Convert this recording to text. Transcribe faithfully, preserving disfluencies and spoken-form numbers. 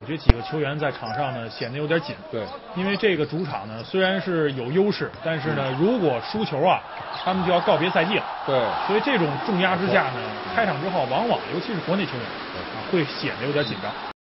这几个球员在场上呢显得有点紧， 对， 因为这个主场呢虽然是有优势，但是呢如果输球啊，他们就要告别赛季了。 对， 所以这种重压之下呢，开场之后往往尤其是国内球员啊会显得有点紧张。